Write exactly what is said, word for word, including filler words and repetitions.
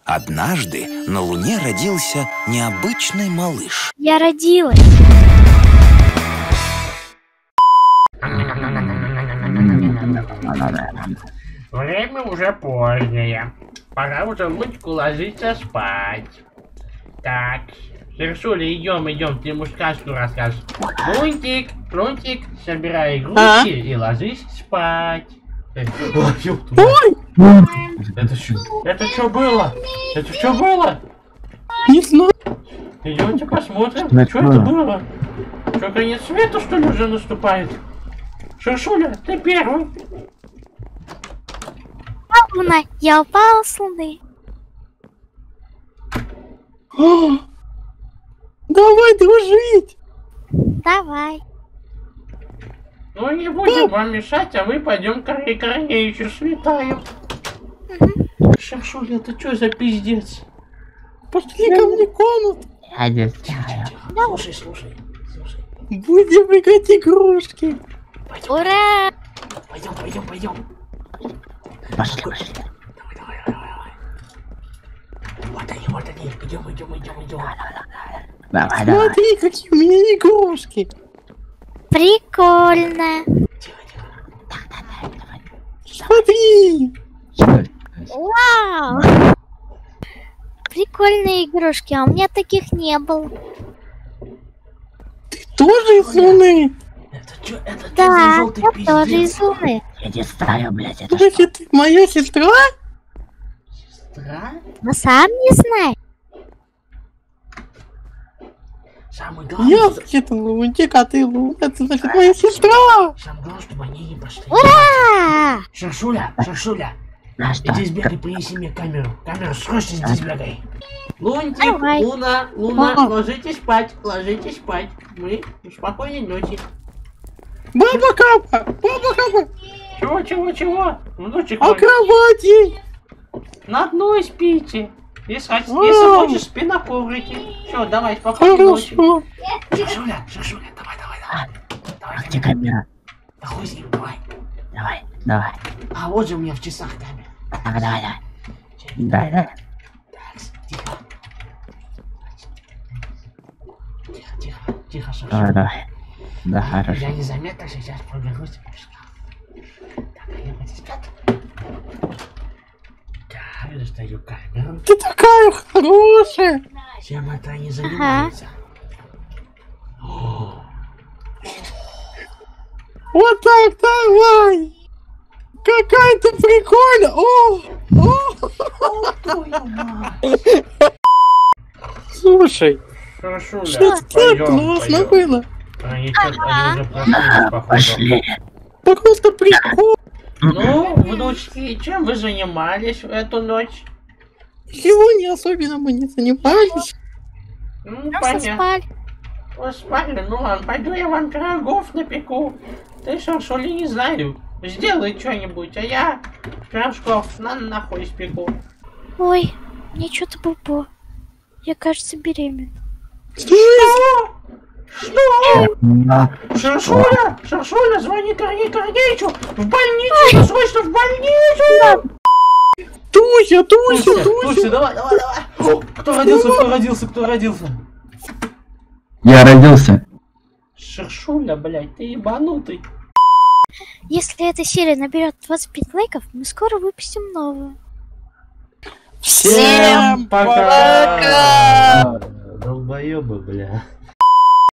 Однажды на Луне родился необычный малыш. Я родилась. Время уже позднее. Пора уже Лунтику ложиться спать. Так, Шершуля, идем, идем, ты ему сказку расскажешь. Лунтик, Лунтик, собирай игрушки а? и ложись спать. Ой! Это что? Это что было? Это что было? Не знаю. Идемте посмотрим, что, что это было. Что, конец света, что ли, уже наступает? Шершуля, ты первый. Луна, я упала с Луны. О, давай дружить. Давай. Ну не будем вам мешать, а мы пойдем к Корнеичу светаем. Угу. Шершуля, это что за пиздец? Пошли ко мне в комнату. Я не знаю. Слушай, слушай, слушай. Будем играть игрушки. Пойдем. Ура! Пойдем, пойдем, пойдем. Пошли, пошли. Давай, давай, давай, давай. Вот они, вот они. Идем, идем, идем, идем. Давай, давай. Смотри, какие у меня игрушки. Прикольно. Тихо, тихо. Смотри. Вау! Прикольные игрушки, а у меня таких не было. Ты тоже из Луны? Это что? Это что Да, за желтый я пиздец? тоже из Луны. Я не знаю, блядь, это Значит, ты моя сестра? Сестра? Но сам не знаю. Самое главное, Я, что... значит, Лунтик, а ты Луна. Это, значит, моя сестра. Самое главное, чтобы они не пошли. Ура! Шершуля, Шершуля. На что? Иди сбегай, принеси мне камеру. Камеру, срочно иди сбегай. Лунтик, Давай. Луна, Луна, Мама. ложитесь спать, ложитесь спать. Мы спокойной ночи. Баба Капа, баба Капа. Чего, чего, чего? Внучек А мой, кровати? на одной спите. Если, если Вау. хочешь, спи на коврике. Все, давай, спокойной ночи. Хорошо. Шершуля, Шершуля, давай, давай, давай. Давай, А где камера? да хуй с ним, давай. Давай, давай. А вот же у меня в часах камера. Давай, давай, давай. Давай, давай. Так, тихо. Тихо, тихо, тихо, Шершуля. Давай, давай. Да, хорошо. Я незаметно сейчас пробегусь в шкаф. Так, они вот спят. Так, достаю камеру. Ты такая хорошая. Чем это они занимаются? О, Вот так, давай. Какая ты прикольная. О, о. твою мать. Слушай, Хорошо, что Ля, так пойдем, классно пойдем. было. Они, что-то- они уже проснулись, походу. Пошли. Просто прикол. Ну, внучки, чем вы занимались в эту ночь? Сегодня особенно мы не занимались. Ну, Просто понятно. спали. Вы спали? Ну ладно, пойду я вам пирогов напеку. Ты, Шершуля, не знаю. Сделай что-нибудь, а я пирожков на нахуй испеку. Ой, мне что-то бубо. Я, кажется, беременна. Что? Что? На. Шершуля! Шершуля, звони Корней Корнеичу! В больницу! Срочно в больницу! Туся, Туся, Туся, Туся. Туся, давай, давай, давай! О, кто родился, кто родился, кто родился? Я родился. Шершуля, блядь, ты ебанутый. Если эта серия наберет двадцать пять лайков, мы скоро выпустим новую. Всем пока! Долбоёбы, бля.